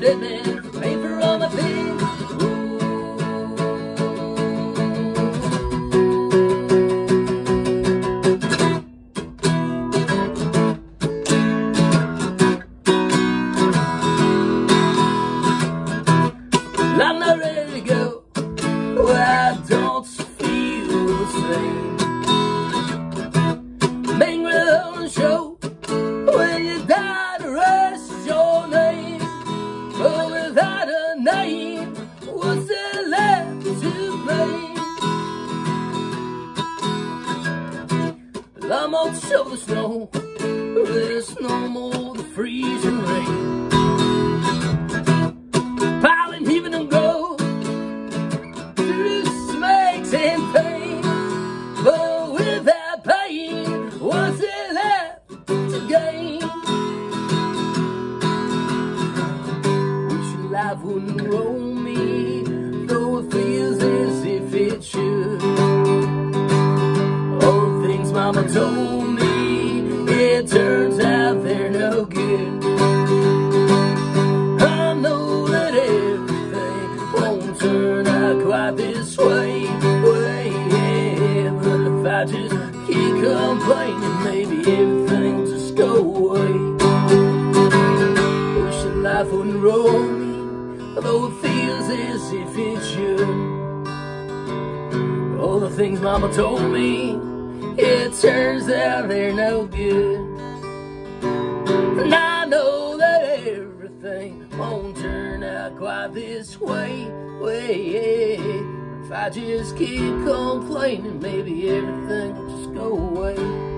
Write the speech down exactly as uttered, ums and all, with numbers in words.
statement, pay for all my things. I'm not ready to go, well, I don't feel the same. Mingle on the show, when you die to rest your name. But without a name, what's there left to blame? Well, I'm on the show the snow, there's no more the freezing rain. Even and go through smakes and pain, but without pain, what's it left to gain? Wish your life wouldn't roll me, though it feels as if it should. All the things Mama told me, it turns out they're no good. Turn out quite this way, way, yeah. But if I just keep complaining, maybe everything will just go away. Wish that life wouldn't roll me, although it feels as if it should. All the things Mama told me, it turns out they're no good. And I know that everything won't turn out quite this way, way. If I just keep complaining, maybe everything will just go away.